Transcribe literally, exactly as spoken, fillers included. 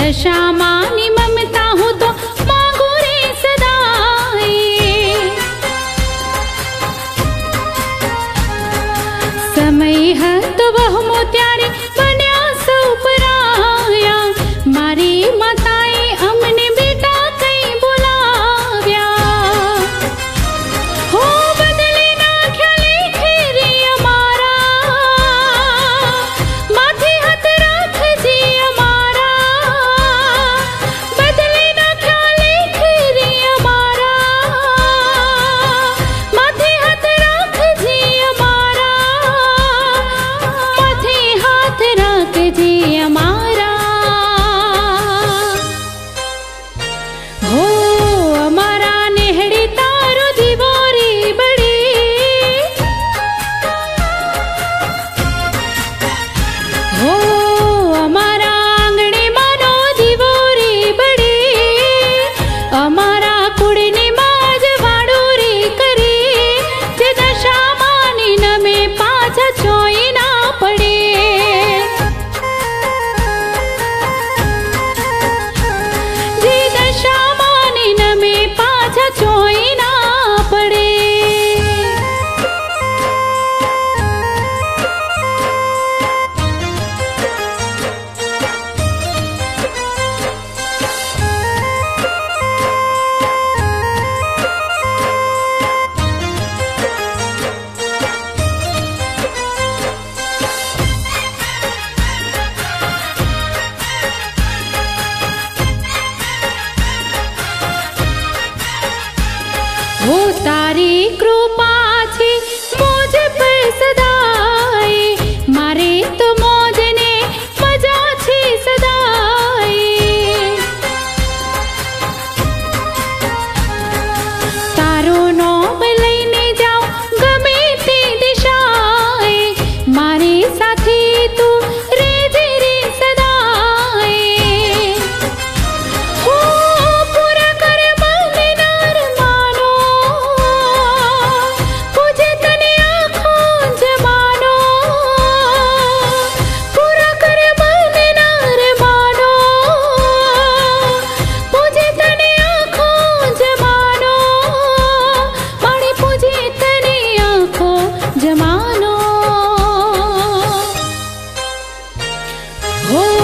दशा मानी ममता हूँ तो मांगू रे सदाई। समय है तो बहु मोत्यारी बन्या सौ पराया। मारी माताए अमने बेटा कई बुलाव्या। हो बदले ना ख्याले खेरी अमारा, माथे हाथ राख जी अमारा। बदले ना ख्याले खेरी अमारा, माथे हाथ राख जी अमारा। माथे हाथ राख जी अमारा। हो अमारा नेहड़ी तारो दीवारी बड़ी। हो अमारा आंगणे मानो दीवारी बड़ी। अमारा कुड़ने माज वाडोरी करे। जे दशा मानी न में पाछा छोई ना पड़े। जे दशा मानी न में पाछा छोई ना पड़े। हो तारी कृपा छे मोज पर सदाई। मारे तो मोज ने मजा छे सदाई। तारो नाम लईने जाओ गमे ते दिशाए। मारे साथे तू रेजे रे सदाई। हो पूरा कर मन नार मानो, पूजे तने आँखों जमानो। पूरा कर मन नार मानो, पूजे तने आँखों जमानो। माड़ी पूजे तने आँखों जमानो। हो